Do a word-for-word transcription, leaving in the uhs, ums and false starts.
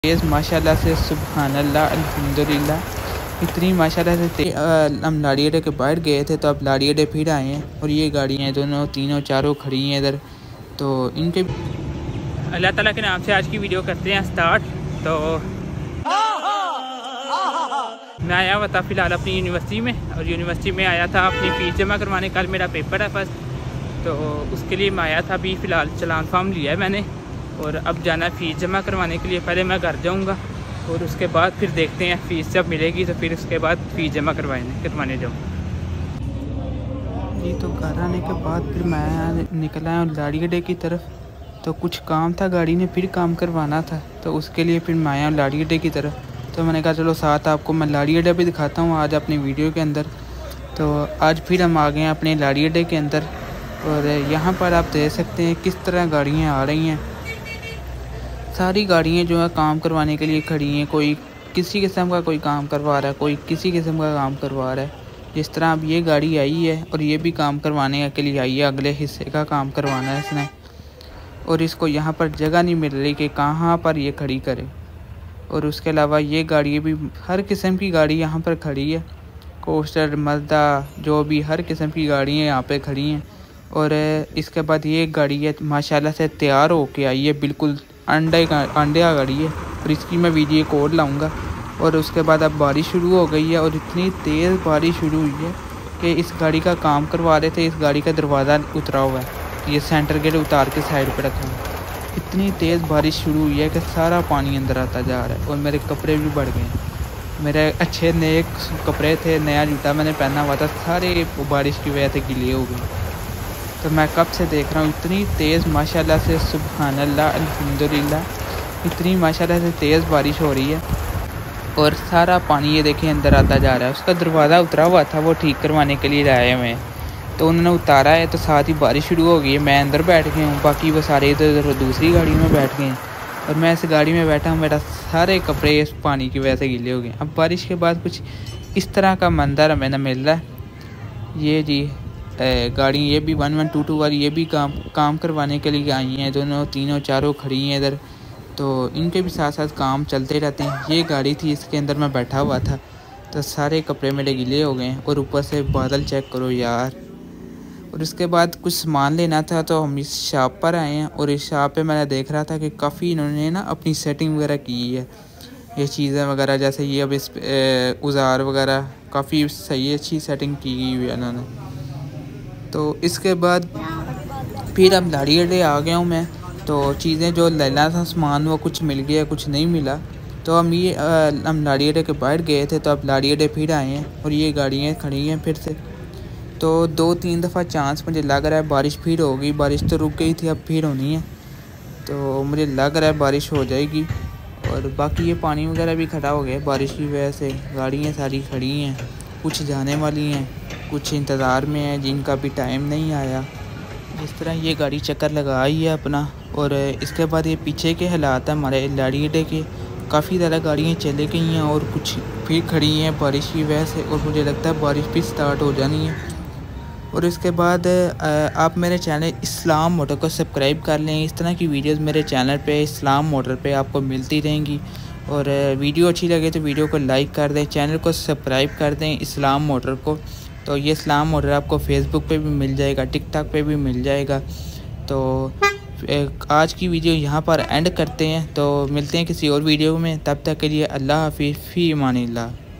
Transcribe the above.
तेज़ माशाल्लाह से, सुभान अल्लाह, अल्हम्दुलिल्लाह। इतनी माशाल्लाह से तेज़। हम लाड़ियाडे के बाहर गए थे तो अब लाड़ियाडे फिर आए हैं और ये गाड़ियाँ दोनों तीनों चारों खड़ी हैं इधर। तो इनके अल्लाह ताला के नाम से आज की वीडियो करते हैं स्टार्ट। तो मैं आया हुआ था फ़िलहाल अपनी यूनिवर्सिटी में, और यूनिवर्सिटी में आया था अपनी फ़ीस जमा करवाने। कल मेरा पेपर है फर्स्ट, तो उसके लिए मैं आया था। अभी फ़िलहाल चलान फॉर्म लिया है मैंने और अब जाना है फ़ीस जमा करवाने के लिए। पहले मैं घर जाऊंगा और उसके बाद फिर देखते हैं, फ़ीस जब मिलेगी तो फिर उसके बाद फ़ीस जमा करवाने करवाने जाऊँ जी। तो घर आने के बाद फिर मैं निकला हूँ लाड़ियाडे की तरफ। तो कुछ काम था, गाड़ी ने फिर काम करवाना था, तो उसके लिए फिर मैं आया हूँ लाड़ियाडे की तरफ। तो मैंने कहा चलो साथ आपको मैं लाड़ियाडे भी दिखाता हूँ आज अपनी वीडियो के अंदर। तो आज फिर हम आ गए हैं अपने लाड़ियाडे के अंदर, और यहाँ पर आप देख सकते हैं किस तरह गाड़ियाँ आ रही हैं। सारी गाड़ियाँ जो है काम करवाने के लिए खड़ी हैं। कोई किसी किस्म का कोई काम करवा रहा है, कोई किसी किस्म का काम करवा रहा है। जिस तरह अब ये गाड़ी आई है और ये भी काम करवाने के लिए आई है, अगले हिस्से का काम करवाना है इसने। और इसको यहाँ पर जगह नहीं मिल रही कि कहाँ पर ये खड़ी करे। और उसके अलावा ये गाड़ी भी, हर किस्म की गाड़ी यहाँ पर खड़ी है। कोस्टर, मज़दा, जो भी हर किस्म की गाड़ियाँ यहाँ पे खड़ी हैं। और इसके बाद ये गाड़ी है माशाल्लाह से तैयार होके आई है, बिल्कुल अंडे का अंडे का गाड़ी है। और इसकी मैं वीडियो कोड लाऊंगा। और उसके बाद अब बारिश शुरू हो गई है, और इतनी तेज़ बारिश शुरू हुई है कि इस गाड़ी का काम करवा रहे थे, इस गाड़ी का दरवाज़ा उतरा हुआ है। ये सेंटर गेट उतार के साइड पे रखा है। इतनी तेज़ बारिश शुरू हुई है कि सारा पानी अंदर आता जा रहा है, और मेरे कपड़े भी बढ़ गए हैं। मेरे अच्छे नए कपड़े थे, नया जूता मैंने पहना हुआ था, सारे बारिश की वजह से गीले हो गए। तो मैं कब से देख रहा हूँ इतनी तेज़ माशाल्लाह से, सुभान अल्लाह, अल्हम्दुलिल्लाह। इतनी माशाल्लाह से तेज़ बारिश हो रही है, और सारा पानी ये देखें अंदर आता जा रहा है। उसका दरवाज़ा उतरा हुआ था, वो ठीक करवाने के लिए लाए हुए हैं। तो उन्होंने उतारा है, तो साथ ही बारिश शुरू हो गई है। मैं अंदर बैठ गया हूँ, बाकी वो सारे इधर उधर दूसरी गाड़ी में बैठ गए हैं, और मैं इस गाड़ी में बैठा हूँ। मेरा सारे कपड़े इस पानी की वजह से गीले हो गए। अब बारिश के बाद कुछ इस तरह का मंजर हमें न मिल रहा है। ये जी गाड़ी ये भी वन वन टू टू वाली, ये भी काम काम करवाने के लिए आई हैं। दोनों तीनों चारों खड़ी हैं इधर। तो इनके भी साथ साथ काम चलते रहते हैं। ये गाड़ी थी, इसके अंदर मैं बैठा हुआ था, तो सारे कपड़े मेरे गीले हो गए हैं। और ऊपर से बादल चेक करो यार। और उसके बाद कुछ सामान लेना था, तो हम इस शॉप पर आए हैं। और इस शॉप पे मैंने देख रहा था कि काफ़ी इन्होंने ना अपनी सेटिंग वगैरह की है, ये चीज़ें वगैरह, जैसे ये अब इस औजार वगैरह काफ़ी सही अच्छी सेटिंग की गई हुई है इन्होंने। तो इसके बाद फिर अब लाड़ियाडे आ गया हूँ मैं। तो चीज़ें जो लेना था सामान, वो कुछ मिल गया, कुछ नहीं मिला। तो हम ये हम लाड़ियाडे के बाहर गए थे, तो अब लाड़ियाडे फिर आए हैं, और ये गाड़ियाँ खड़ी हैं फिर से। तो दो तीन दफ़ा चांस मुझे लग रहा है बारिश फिर होगी। बारिश तो रुक गई थी, अब फिर होनी है। तो मुझे लग रहा है बारिश हो जाएगी। और बाकी ये पानी वगैरह भी खड़ा हो गया बारिश की वजह से। गाड़ियाँ सारी खड़ी हैं, कुछ जाने वाली हैं, कुछ इंतज़ार में है, जिनका भी टाइम नहीं आया। जिस तरह ये गाड़ी चक्कर लगा ही है अपना। और इसके बाद ये पीछे के हालात हैं हमारे लाड़ियाडे के। काफ़ी ज़्यादा गाड़ियाँ चले गई हैं, और कुछ फिर खड़ी हैं बारिश की वजह से। और मुझे लगता है बारिश भी स्टार्ट हो जानी है। और इसके बाद आप मेरे चैनल इस्लाम मोटर को सब्सक्राइब कर लें। इस तरह की वीडियोस मेरे चैनल पे इस्लाम मोटर पे आपको मिलती रहेंगी। और वीडियो अच्छी लगे तो वीडियो को लाइक कर दें, चैनल को सब्सक्राइब कर दें इस्लाम मोटर को। तो ये इस्लाम मोटर आपको फेसबुक पे भी मिल जाएगा, टिकटॉक पे भी मिल जाएगा। तो आज की वीडियो यहाँ पर एंड करते हैं। तो मिलते हैं किसी और वीडियो में, तब तक के लिए अल्लाह हाफिज़, फ़ी अमानिल्लाह।